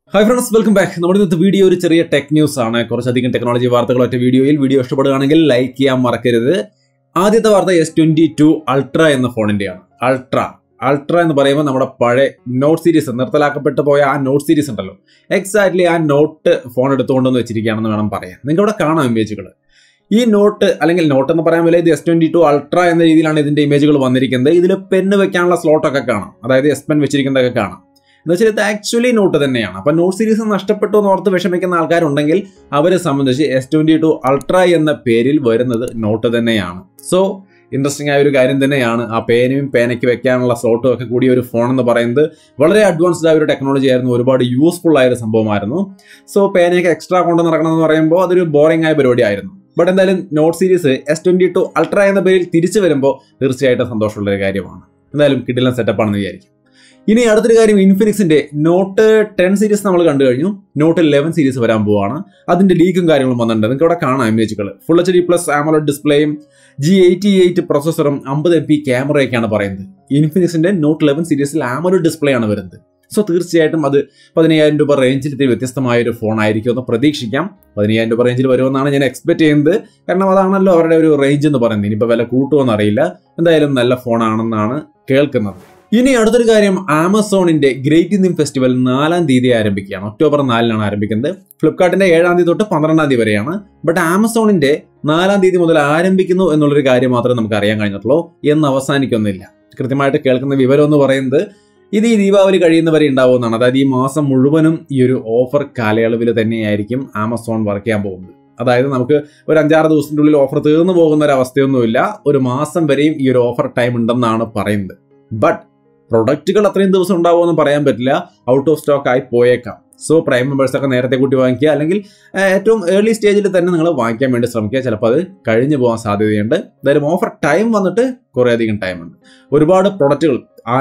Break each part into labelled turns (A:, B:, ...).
A: Hi friends, welcome back. നമ്മുടെ ഇന്നത്തെ video ഒരു ചെറിയ ടെക് ന്യൂസ് ആണ്. കുറച്ചധികം ടെക്നോളജി വാർത്തകൾ ഒറ്റ വീഡിയോ ഇഷ്ടപ്പെടുകയാണെങ്കിൽ ലൈക്ക് ചെയ്യാൻ മറക്കരുത്. ആദ്യത്തെ വാർത്ത S22 Ultra എന്ന ഫോണിന്റെയാണ്. അൾട്ര എന്ന് പറയുമ്പോൾ നമ്മുടെ പഴയ നോട്ട് സീരീസ് നിർത്തലാക്കപ്പെട്ടു പോയ ആ നോട്ട് സീരീസ് ഉണ്ടല്ലോ, എക്സാക്ട്ലി ആ നോട്ട് ഫോൺ എടുത്തുകൊണ്ടെന്ന് വെച്ചിരിക്കുകയാണെന്ന് വേണം പറയാൻ. നിങ്ങൾക്ക് ഇവിടെ കാണാം ഇമേജുകൾ. ഈ നോട്ട് അല്ലെങ്കിൽ നോട്ട് എന്ന് പറയാൻ പോലെ ഇത് S22 Ultra എന്ന രീതിയിലാണ് ഇതിന്റെ ഇമേജുകൾ വന്നിരിക്കുന്നത്. ഇതിൽ പെന്ന് വെക്കാനുള്ള സ്ലോട്ടൊക്കെ കാണാം, അതായത് S പെൻ വെച്ചിരിക്കുന്നതൊക്കെ കാണാം. എന്ന് വെച്ചാൽ ഇത് ആക്ച്വലി നോട്ട് തന്നെയാണ്. അപ്പം നോട്ട് സീരീസ് നഷ്ടപ്പെട്ടു എന്ന് ഓർത്ത് വിഷമിക്കുന്ന ആൾക്കാരുണ്ടെങ്കിൽ അവരെ സംബന്ധിച്ച് S22 Ultra എന്ന പേരിൽ വരുന്നത് നോട്ട് തന്നെയാണ്. സോ ഇൻട്രസ്റ്റിംഗ് ആയ ഒരു കാര്യം തന്നെയാണ്. ആ പേനയ്ക്ക് വെക്കാനുള്ള സ്ലോട്ടും ഒക്കെ കൂടിയ ഒരു ഫോൺ എന്ന് പറയുന്നത് വളരെ അഡ്വാൻസ്ഡ് ആയ ഒരു ടെക്നോളജി ആയിരുന്നു, ഒരുപാട് യൂസ്ഫുൾ ആയ ഒരു സംഭവമായിരുന്നു. സോ പേനയൊക്കെ എക്സ്ട്രാ കൊണ്ട് നടക്കണമെന്ന് പറയുമ്പോൾ അതൊരു ബോറിംഗ് ആയ പരിപാടിയായിരുന്നു. ബട്ട് എന്തായാലും നോട്ട് സീരീസ് S22 Ultra എന്ന പേരിൽ തിരിച്ചു വരുമ്പോൾ തീർച്ചയായിട്ടും സന്തോഷമുള്ളൊരു കാര്യമാണ്. എന്തായാലും കിടിലൻ സെറ്റപ്പാണെന്ന് വിചാരിക്കും. ഇനി അടുത്തൊരു കാര്യം, ഇൻഫിനിക്സിന്റെ നോട്ട് 10 സീരീസ് നമ്മൾ കണ്ടു കഴിഞ്ഞു. നോട്ട് 11 സീരീസ് വരാൻ പോവാണ്. അതിന്റെ ലീക്കും കാര്യങ്ങളും വന്നിട്ടുണ്ട്. നിങ്ങൾക്ക് ഇവിടെ കാണാം ഇമേജുകൾ. ഫുൾ HD+ AMOLED ഡിസ്പ്ലേയും G88 പ്രൊസസ്സറും 50 MP ക്യാമറയൊക്കെയാണ് പറയുന്നത്. ഇൻഫിനിക്സിന്റെ നോട്ട് 11 സീരീസിൽ AMOLED ഡിസ്പ്ലേ ആണ് വരുന്നത്. സോ തീർച്ചയായിട്ടും അത് 15,000 രൂപ റേഞ്ചിൽ വ്യത്യസ്തമായ ഒരു ഫോൺ ആയിരിക്കും എന്ന് പ്രതീക്ഷിക്കാം. 15,000 രൂപ റേഞ്ചിൽ വരുമെന്നാണ് ഞാൻ എക്സ്പെക്ട് ചെയ്യുന്നത്. കാരണം അതാണല്ലോ അവരുടെ ഒരു റേഞ്ച് എന്ന് പറയുന്നത്. ഇനിയിപ്പോൾ വില കൂട്ടുമെന്ന് അറിയില്ല. എന്തായാലും നല്ല ഫോണാണെന്നാണ് കേൾക്കുന്നത്. ഇനി അടുത്തൊരു കാര്യം, ആമസോണിന്റെ ഗ്രേറ്റ് ഇന്ത്യൻ ഫെസ്റ്റിവൽ 4-ാം തീയതി ആരംഭിക്കുകയാണ്. ഒക്ടോബർ 4-നാണ് ആരംഭിക്കുന്നത്. ഫ്ലിപ്കാർട്ടിന്റെ 7-ാം തീയതി തൊട്ട് 12-ാം തീയതി വരെയാണ്. ബട്ട് ആമസോണിന്റെ 4-ാം തീയതി മുതൽ ആരംഭിക്കുന്നു എന്നുള്ളൊരു കാര്യം മാത്രമേ നമുക്ക് അറിയാൻ കഴിഞ്ഞിട്ടുള്ളൂ. എന്ന് അവസാനിക്കൊന്നുമില്ല. കൃത്യമായിട്ട് കേൾക്കുന്ന വിവരം എന്ന് പറയുന്നത് ഇത് ഈ ദീപാവലി കഴിയുന്നവരെ ഉണ്ടാവുമെന്നാണ്. അതായത് ഈ മാസം മുഴുവനും ഈ ഒരു ഓഫർ കാലയളവിൽ തന്നെയായിരിക്കും ആമസോൺ വർക്ക് ചെയ്യാൻ പോകുന്നത്. അതായത് നമുക്ക് ഒരു 5-6 ദിവസത്തിൻ്റെ ഉള്ളിൽ ഓഫർ തീർന്നു പോകുന്ന ഒരു അവസ്ഥയൊന്നുമില്ല. ഒരു മാസം വരെയും ഈ ഒരു ഓഫർ ടൈം ഉണ്ടെന്നാണ് പറയുന്നത്. ബട്ട് പ്രൊഡക്റ്റുകൾ അത്രയും ദിവസം ഉണ്ടാവുമെന്ന് പറയാൻ പറ്റില്ല. ഔട്ട് ഓഫ് സ്റ്റോക്ക് ആയി പോയേക്കാം. സോ പ്രൈം മെമ്പേഴ്സൊക്കെ നേരത്തെ കൂട്ടി വാങ്ങിക്കുക, അല്ലെങ്കിൽ ഏറ്റവും ഏർലി സ്റ്റേജിൽ തന്നെ നിങ്ങൾ വാങ്ങിക്കാൻ വേണ്ടി ശ്രമിക്കുക. ചിലപ്പോൾ അത് കഴിഞ്ഞു പോകാൻ സാധ്യതയുണ്ട്. എന്തായാലും ഓഫർ ടൈം വന്നിട്ട് കുറേയധികം ടൈമുണ്ട്. ഒരുപാട് പ്രൊഡക്റ്റുകൾ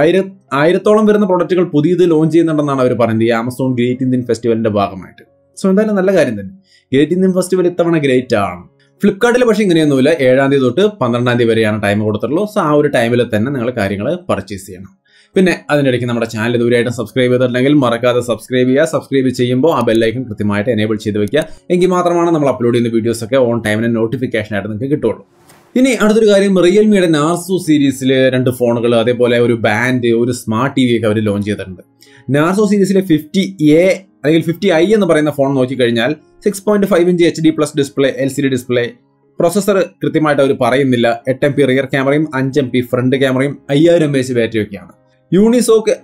A: 1000-ഓളം വരുന്ന പ്രൊഡക്റ്റുകൾ പുതിയത് ലോഞ്ച് ചെയ്യുന്നുണ്ടെന്നാണ് അവർ പറയുന്നത്, ഈ ആമസോൺ ഗ്രേറ്റ് ഇന്ത്യൻ ഫെസ്റ്റിവലിന്റെ ഭാഗമായിട്ട്. സോ എന്തായാലും നല്ല കാര്യം തന്നെ. ഗ്രേറ്റ് ഇന്ത്യൻ ഫെസ്റ്റിവൽ ഇത്തവണ ഗ്രേറ്റ് ആണ്. ഫ്ലിപ്കാർട്ടിൽ പക്ഷേ ഇങ്ങനെയൊന്നുമില്ല. 7-ാം തീയതി തൊട്ട് 12-ാം തീയതി വരെയാണ് ടൈം കൊടുത്തിട്ടുള്ളൂ. സോ ആ ഒരു ടൈമിൽ തന്നെ നിങ്ങൾ കാര്യങ്ങൾ പർച്ചേസ് ചെയ്യണം. പിന്നെ അതിനിടയ്ക്ക് നമ്മുടെ ചാനൽ ഇതുവരെയായിട്ടും സബ്സ്ക്രൈബ് ചെയ്തിട്ടുണ്ടെങ്കിൽ മറക്കാതെ സബ്സ്ക്രൈബ് ചെയ്യുക. സബ്സ്ക്രൈബ് ചെയ്യുമ്പോൾ ആ ബെല്ലൈക്കൺ കൃത്യമായിട്ട് എനേബിൾ ചെയ്ത് വെക്കുക. എങ്കിൽ മാത്രമാണ് നമ്മൾ അപ്ലോഡ് ചെയ്യുന്ന വീഡിയോസൊക്കെ ഓൺ ടൈമിന് നോട്ടിഫിക്കേഷൻ ആയിട്ട് നിങ്ങൾക്ക് കിട്ടുള്ളൂ. ഇനി അടുത്തൊരു കാര്യം, റിയൽമിയുടെ നാർസോ സീരീസിൽ 2 ഫോണുകൾ, അതേപോലെ ഒരു ബാൻഡ്, ഒരു സ്മാർട്ട് TV ഒക്കെ അവർ ലോഞ്ച് ചെയ്തിട്ടുണ്ട്. നാർസോ സീരീസിലെ 50A അല്ലെങ്കിൽ 50i എന്ന് പറയുന്ന ഫോൺ നോക്കിക്കഴിഞ്ഞാൽ 6.5 inch HD+ display, LCD display, processor കൃത്യമായിട്ട് അവർ പറയുന്നില്ല. 8 MP റിയർ ക്യാമറയും 5 MP ഫ്രണ്ട് ക്യാമറയും 5000 mAh ബാറ്ററിയൊക്കെയാണ്. യൂണിസോക്ക്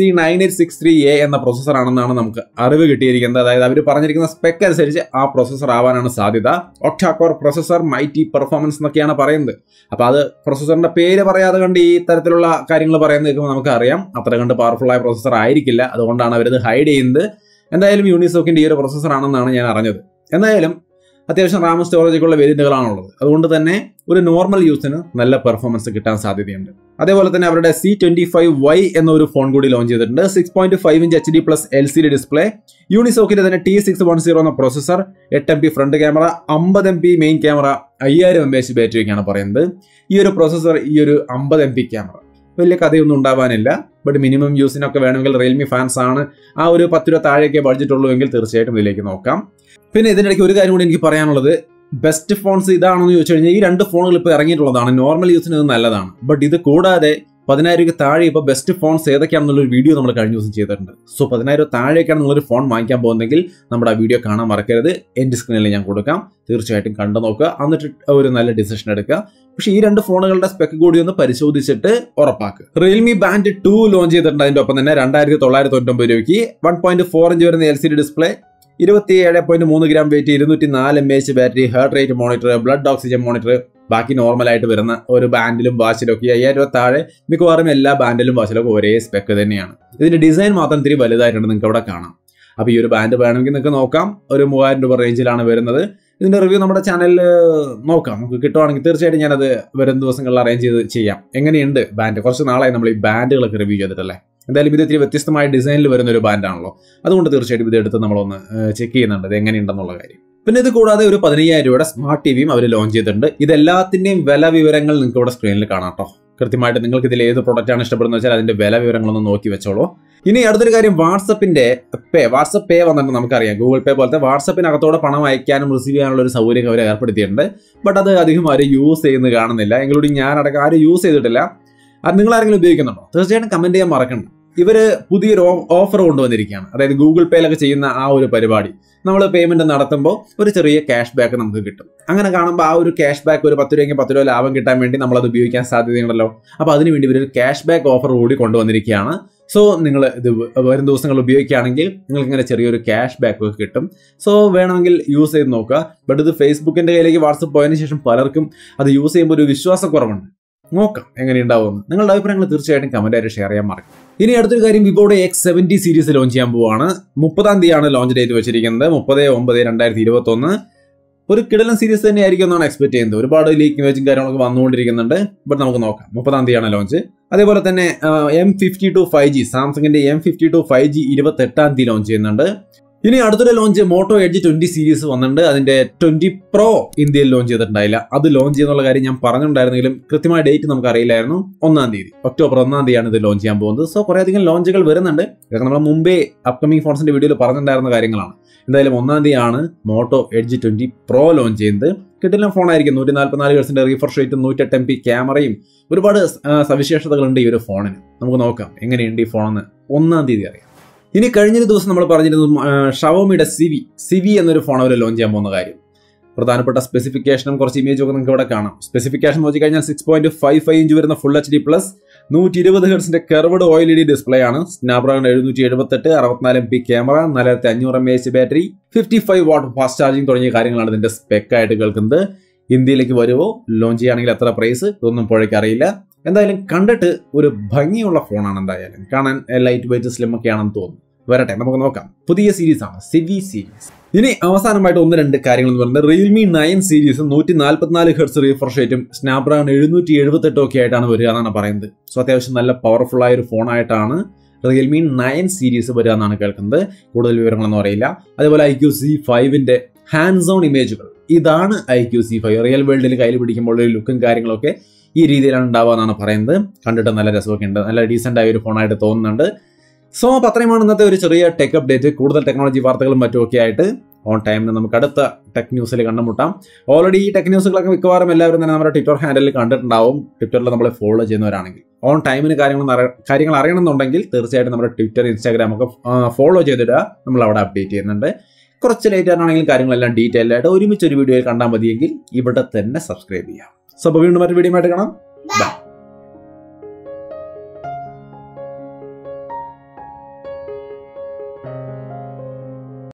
A: SE9863A എന്ന പ്രൊസസ്സർ ആണെന്നാണ് നമുക്ക് അറിവ് കിട്ടിയിരിക്കുന്നത്. അതായത് അവർ പറഞ്ഞിരിക്കുന്ന സ്പെക് അനുസരിച്ച് ആ പ്രൊസസ്സർ ആവാനാണ് സാധ്യത. ഒക്ടാകോർ പ്രൊസസ്സർ, മൈറ്റി പെർഫോമൻസ് എന്നൊക്കെയാണ് പറയുന്നത്. അപ്പോൾ അത് പ്രൊസസ്സറിന്റെ പേര് പറയാതെ കണ്ട് ഈ തരത്തിലുള്ള കാര്യങ്ങൾ പറയുന്നത് നമുക്ക് അറിയാം അത്ര കണ്ട് പവർഫുൾ ആയ പ്രൊസസ്സർ ആയിരിക്കില്ല. അതുകൊണ്ടാണ് അവരത് ഹൈഡ് ചെയ്യുന്നത്. എന്തായാലും യൂണിസോക്കിന്റെ ഈ ഒരു പ്രൊസസ്സർ ആണെന്നാണ് ഞാൻ അറിഞ്ഞത്. എന്തായാലും അത്യാവശ്യം റാം സ്റ്റോറേജൊക്കെ ഉള്ള വേരിയന്റുകളാണുള്ളത്. അതുകൊണ്ട് തന്നെ ഒരു നോർമൽ യൂസിന് നല്ല പെർഫോമൻസ് കിട്ടാൻ സാധ്യതയുണ്ട്. അതേപോലെ തന്നെ അവരുടെ C25Y എന്നൊരു ഫോൺ കൂടി ലോഞ്ച് ചെയ്തിട്ടുണ്ട്. 6.5 ഇഞ്ച് HD+ LCD ഡിസ്പ്ലേ, യൂണിസോക്കിന്റെ തന്നെ T610 എന്ന processor, 8 MP front camera, 50 MP main camera, 5000 mAh ബാറ്ററിയൊക്കെയാണ് പറയുന്നത്. ഈ ഒരു പ്രൊസസ്സർ, ഈ ഒരു 50 MP ക്യാമറ വലിയ കഥയൊന്നും ഉണ്ടാവാനില്ല. ബട്ട് മിനിമം യൂസിനൊക്കെ വേണമെങ്കിൽ റിയൽമി ഫാൻസ് ആണ്, ആ ഒരു 10 രൂപ താഴേക്ക് ബഡ്ജറ്റ് ഉള്ളൂ എങ്കിൽ തീർച്ചയായിട്ടും ഇതിലേക്ക് നോക്കാം. പിന്നെ ഇതിനിടയ്ക്ക് ഒരു കാര്യം കൂടി എനിക്ക് പറയാനുള്ളത്, ബെസ്റ്റ് ഫോൺസ് ഇതാണോ എന്ന് ചോദിച്ചു കഴിഞ്ഞാൽ ഈ 2 ഫോണുകൾ ഇപ്പോൾ ഇറങ്ങിയിട്ടുള്ളതാണ്. നോർമൽ യൂസിന് ഇത് നല്ലതാണ്. ബട്ട് ഇത് കൂടാതെ 10,000 രൂപയ്ക്ക് താഴെ ഇപ്പോൾ ബെസ്റ്റ് ഫോൺസ് ഏതൊക്കെയാണെന്നുള്ളൊരു വീഡിയോ നമ്മൾ കഴിഞ്ഞ ദിവസം ചെയ്തിട്ടുണ്ട്. സോ 10,000 രൂപ താഴേക്കാണ് നിങ്ങളൊരു ഫോൺ വാങ്ങിക്കാൻ പോകുന്നതെങ്കിൽ നമ്മുടെ ആ വീഡിയോ കാണാൻ മറക്കരുത്. എൻ്റെ സ്ക്രീനിൽ ഞാൻ കൊടുക്കാം. തീർച്ചയായിട്ടും കണ്ടു നോക്കുക, എന്നിട്ട് ഒരു നല്ല ഡിസിഷൻ എടുക്കുക. പക്ഷേ ഈ 2 ഫോണുകളുടെ സ്പെക്ക് കൂടി ഒന്ന് പരിശോധിച്ചിട്ട് ഉറപ്പാക്കുക. റിയൽമി ബാൻഡ് 2 ലോഞ്ച് ചെയ്തിട്ടുണ്ട്. അതിൻ്റെ ഒപ്പം തന്നെ 2,999 രൂപയ്ക്ക് 1.4 ഇഞ്ച് വരുന്ന LCD display, 27.3 gram weight, 204 mAh battery, heart rate monitor, blood oxygen monitor. ബാക്കി നോർമലായിട്ട് വരുന്ന ഒരു ബാൻഡിലും വാച്ചിലും ഒക്കെ 5000 രൂപ താഴെ മിക്കവാറും എല്ലാ ബാൻഡിലും വാച്ചിലൊക്കെ ഒരേ സ്പെക്ക് തന്നെയാണ്. ഇതിന്റെ ഡിസൈൻ മാത്രം ഇത്തിരി വലുതായിട്ടുണ്ട്, നിങ്ങൾക്ക് അവിടെ കാണാം. അപ്പോൾ ഈ ഒരു ബാൻഡ് വേണമെങ്കിൽ നിങ്ങൾക്ക് നോക്കാം. ഒരു 3000 രൂപ റേഞ്ചിലാണ് വരുന്നത്. ഇതിന്റെ റിവ്യൂ നമ്മുടെ ചാനലിൽ നോക്കാം. നമുക്ക് കിട്ടുവാണെങ്കിൽ തീർച്ചയായിട്ടും ഞാനത് വരും ദിവസങ്ങളിൽ അറേഞ്ച് ചെയ്ത് ചെയ്യാം. എങ്ങനെയുണ്ട് ബാൻഡ്? കുറച്ച് നാളായി നമ്മൾ ഈ ബാൻഡുകളൊക്കെ റിവ്യൂ ചെയ്തിട്ടല്ലേ. എന്തായാലും ഇത് ഇത്തിരി വ്യത്യസ്തമായ ഡിസൈനിൽ വരുന്ന ഒരു ബാൻഡാണല്ലോ. അതുകൊണ്ട് തീർച്ചയായിട്ടും ഇത് എടുത്ത് നമ്മളൊന്ന് ചെക്ക് ചെയ്യുന്നുണ്ട് ഇത് എങ്ങനെയുണ്ടെന്നുള്ള കാര്യം. പിന്നെ ഇത് കൂടാതെ ഒരു 15,000 രൂപയുടെ സ്മാർട്ട് TVയും അവർ ലോഞ്ച് ചെയ്തിട്ടുണ്ട്. ഇതെല്ലാത്തിൻ്റെയും വില വിവരങ്ങൾ നിങ്ങൾക്ക് ഇവിടെ സ്ക്രീനിൽ കാണാം കേട്ടോ. കൃത്യമായിട്ട് നിങ്ങൾക്ക് ഇതിൽ ഏത് പ്രൊഡക്റ്റാണ് ഇഷ്ടപ്പെടുന്നത് വെച്ചാൽ അതിന്റെ വില വിവരങ്ങളൊന്ന് നോക്കി വെച്ചോളൂ. ഇനി അടുത്തൊരു കാര്യം, വാട്സപ്പിന്റെ വാട്സപ്പ് പേ വന്നിട്ട് നമുക്കറിയാം, ഗൂഗിൾ പേ പോലത്തെ വാട്സപ്പിനകത്തോടെ പണം അയക്കാനും റിസീവ് ചെയ്യാനുള്ള ഒരു സൗകര്യം അവർ ഏർപ്പെടുത്തിയിട്ടുണ്ട്. ബട്ട് അത് അധികം ആരും യൂസ് ചെയ്യുന്നത് കാണുന്നില്ല, ഇൻക്ലൂഡിങ് ഞാനടക്കം ആരും യൂസ് ചെയ്തിട്ടില്ല. അത് നിങ്ങൾ ആരെങ്കിലും ഉപയോഗിക്കുന്നുണ്ടോ? തീർച്ചയായിട്ടും കമന്റ് ചെയ്യാൻ മറക്കണ്ട. ഇവര് പുതിയൊരു ഓഫർ കൊണ്ടുവന്നിരിക്കുകയാണ്. അതായത് ഗൂഗിൾ പേയിലൊക്കെ ചെയ്യുന്ന ആ ഒരു പരിപാടി, നമ്മൾ പേയ്മെന്റ് നടത്തുമ്പോൾ ഒരു ചെറിയ ക്യാഷ് ബാക്ക് നമുക്ക് കിട്ടും. അങ്ങനെ കാണുമ്പോൾ ആ ഒരു ക്യാഷ് ബാക്ക് ഒരു 10 രൂപയ്ക്ക് 10 രൂപ ലാഭം കിട്ടാൻ വേണ്ടി നമ്മളത് ഉപയോഗിക്കാൻ സാധ്യതയുണ്ടല്ലോ. അപ്പോൾ അതിനുവേണ്ടി ഇവരൊരു ക്യാഷ് ബാക്ക് ഓഫർ കൂടി കൊണ്ടുവന്നിരിക്കുകയാണ്. സോ നിങ്ങൾ ഇത് വരും ദിവസങ്ങൾ ഉപയോഗിക്കുകയാണെങ്കിൽ നിങ്ങൾക്ക് ഇങ്ങനെ ചെറിയൊരു ക്യാഷ് ബാക്ക് ഒക്കെ കിട്ടും. സോ വേണമെങ്കിൽ യൂസ് ചെയ്ത് നോക്കുക. ബട്ട് ഇത് ഫേസ്ബുക്കിന്റെ കയ്യിലേക്ക് വാട്സപ്പ് പോയതിനു ശേഷം പലർക്കും അത് യൂസ് ചെയ്യുമ്പോൾ ഒരു വിശ്വാസക്കുറവുണ്ട്. നോക്കാം എങ്ങനെയുണ്ടാവുമെന്ന്. നിങ്ങളുടെ അഭിപ്രായങ്ങൾ തീർച്ചയായിട്ടും കമന്റായിട്ട് ഷെയർ ചെയ്യാൻ മറക്കും. ഇനി അടുത്തൊരു കാര്യം, വിവോയുടെ X70 സീരീസ് ലോഞ്ച് ചെയ്യാൻ പോവുകയാണ്. 30-ാം തീയതിയാണ് ലോഞ്ച് ഡേറ്റ് വെച്ചിരിക്കുന്നത്, 30/9/2021. ഒരു കിടിലൻ സീരീസ് തന്നെ ആയിരിക്കും എന്നാണ് എക്സ്പെക്ട് ചെയ്യുന്നത്. ഒരുപാട് ലീക്ക് ഇമേജും കാര്യങ്ങളൊക്കെ വന്നുകൊണ്ടിരിക്കുന്നുണ്ട്. ബട്ട് നമുക്ക് നോക്കാം. 30-ാം തീയതിയാണ് ലോഞ്ച്. അതേപോലെ തന്നെ M52 5G, സാംസങ്ങിന്റെ M52 5G 28-ാം തീയതി ലോഞ്ച് ചെയ്യുന്നുണ്ട്. ഇനി അടുത്തൊരു ലോഞ്ച് മോട്ടോ എഡ്ജ് 20 സീരീസ് വന്നിട്ടുണ്ട്. അതിന്റെ 20 Pro ഇന്ത്യയിൽ ലോഞ്ച് ചെയ്തിട്ടുണ്ടായില്ല. അത് ലോഞ്ച് ചെയ്യുന്നുള്ള കാര്യം ഞാൻ പറഞ്ഞിട്ടുണ്ടായിരുന്നെങ്കിലും കൃത്യമായ ഡേറ്റ് നമുക്ക് അറിയില്ലായിരുന്നു. 1-ാം തീയതി, ഒക്ടോബർ 1-ാം തീയതിയാണ് ഇത് ലോഞ്ച് ചെയ്യാൻ പോകുന്നത്. സോ കുറേ അധികം ലോഞ്ചുകൾ വരുന്നുണ്ട്. ഇതൊക്കെ നമ്മൾ മുമ്പേ അപ്കമിംഗ് ഫോൺസിന്റെ വീഡിയോയിൽ പറഞ്ഞിട്ടുണ്ടായിരുന്ന കാര്യങ്ങളാണ്. എന്തായാലും 1-ാം തീയതിയാണ് മോട്ടോ എഡ്ജ് 20 Pro ലോഞ്ച് ചെയ്യുന്നത്. കിട്ടില്ല ഫോണായിരിക്കും. 144 ഹെർട്സിന്റെ റീഫ്രഷ് റേറ്റും 108 MP ക്യാമറയും ഒരുപാട് സവിശേഷതകളുണ്ട് ഈ ഒരു ഫോണിന്. നമുക്ക് നോക്കാം എങ്ങനെയുണ്ട് ഈ ഫോണെന്ന് 1-ാം തീയതി അറിയാം. ഇനി കഴിഞ്ഞൊരു ദിവസം നമ്മൾ പറഞ്ഞിരുന്നു ഷവോമിയുടെ സിവി എന്നൊരു ഫോൺ അവർ ലോഞ്ച് ചെയ്യാൻ പോകുന്ന കാര്യം. പ്രധാനപ്പെട്ട സ്പെസിഫിക്കേഷനും കുറച്ച് ഇമേജും ഒക്കെ നിങ്ങൾക്ക് ഇവിടെ കാണാം. സ്പെസിഫിക്കേഷൻ നോക്കി കഴിഞ്ഞാൽ 6.55 ഇഞ്ച് വരുന്ന ഫുൾ HD പ്ലസ് 120 ഹെർട്സിന്റെ കർവ്ഡ് OLED ഡിസ്പ്ലേ ആണ്. Snapdragon 778, 64 MP camera, 4500 mAh battery, 55 watt fast charging തുടങ്ങിയ കാര്യങ്ങളാണ് ഇതിന്റെ സ്പെക് ആയിട്ട് കേൾക്കുന്നത്. ഇന്ത്യയിലേക്ക് വരുമോ, ലോഞ്ച് ചെയ്യുകയാണെങ്കിൽ എത്ര പ്രൈസ്, ഇതൊന്നും പുഴയ്ക്ക് അറിയില്ല. എന്തായാലും കണ്ടിട്ട് ഒരു ഭംഗിയുള്ള ഫോണാണ്. എന്തായാലും കാണാൻ ലൈറ്റ് വെയിറ്റ് സ്ലിം ഒക്കെ ആണെന്ന് തോന്നുന്നു. വരട്ടെ, നമുക്ക് നോക്കാം. പുതിയ സീരീസ് ആണ് സിവി സീരീസ്. ഇനി അവസാനമായിട്ട് 1-2 കാര്യങ്ങൾ എന്ന് പറയുന്നത്, റിയൽമി 9 സീരീസ് 144 ഹെർട്സ് റീഫ്രഷ് റേറ്റും സ്നാപ്ഡ്രാഗൺ 778 ഒക്കെ ആയിട്ടാണ് വരിക എന്നാണ് പറയുന്നത്. സോ അത്യാവശ്യം നല്ല പവർഫുൾ ആയ ഒരു ഫോണായിട്ടാണ് റിയൽമി 9 സീരീസ് വരിക എന്നാണ് കേൾക്കുന്നത്. കൂടുതൽ വിവരങ്ങളൊന്നും അറിയില്ല. അതേപോലെ IQ-C5ന്റെ ഹാൻഡ്സ് ഓൺ ഇമേജുകൾ, ഇതാണ് IQ-C5. റിയൽ വേൾഡിൽ കയ്യിൽ പിടിക്കുമ്പോൾ ഒരു ലുക്കും കാര്യങ്ങളൊക്കെ ഈ രീതിയിലാണ് ഉണ്ടാവുക എന്നാണ് പറയുന്നത്. കണ്ടിട്ട് നല്ല രസമൊക്കെ ഉണ്ട്, നല്ല ഡീസൻ്റ് ആയ ഒരു ഫോണായിട്ട് തോന്നുന്നുണ്ട്. സോ അപ്പോൾ അത്രയുമാണ് ഇന്നത്തെ ഒരു ചെറിയ ടെക് അപ്ഡേറ്റ്. കൂടുതൽ ടെക്നോളജി വാർത്തകളും മറ്റുമൊക്കെ ആയിട്ട് ഓൺ ടൈമിന് നമുക്ക് അടുത്ത ടെക് ന്യൂസിൽ കണ്ടുമുട്ടാം. ഓൾറെഡി ഈ ടെക് ന്യൂസുകളൊക്കെ മിക്കവാറും എല്ലാവരും തന്നെ നമ്മുടെ ട്വിറ്റർ ഹാൻഡിൽ കണ്ടിട്ടുണ്ടാവും. ട്വിറ്ററിൽ നമ്മളെ ഫോളോ ചെയ്യുന്നവരാണെങ്കിൽ ഓൺ ടൈമിന് കാര്യങ്ങൾ അറിയണമെന്നുണ്ടെങ്കിൽ തീർച്ചയായിട്ടും നമ്മുടെ ട്വിറ്റർ, ഇൻസ്റ്റാഗ്രാം ഒക്കെ ഫോളോ ചെയ്തിടുക. നമ്മൾ അവിടെ അപ്ഡേറ്റ് ചെയ്യുന്നുണ്ട്. കുറച്ച് ലേറ്റ് ആണെങ്കിലും കാര്യങ്ങളെല്ലാം ഡീറ്റെയിൽ ആയിട്ട് ഒരുമിച്ച് ഒരു വീഡിയോയിൽ കണ്ടാൽ മതിയെങ്കിൽ ഇവിടെ തന്നെ സബ്സ്ക്രൈബ് ചെയ്യാം. സോ അപ്പോൾ വീണ്ടും മറ്റൊരു വീഡിയോ ആയിട്ട് കാണാം. ബൈ.